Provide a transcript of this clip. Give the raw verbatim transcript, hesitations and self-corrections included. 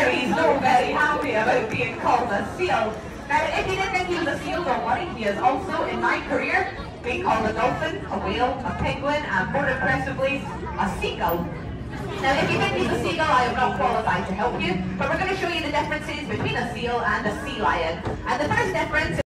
sure he's not very happy about being called a seal. Now, if you didn't think he was a seal, don't worry. He is also, in my career, being called a dolphin, a whale, a penguin, and more impressively, a seagull. Now, if you think he's a seagull, I am not qualified to help you, but we're going to show you the differences between a seal and a sea lion. And the first difference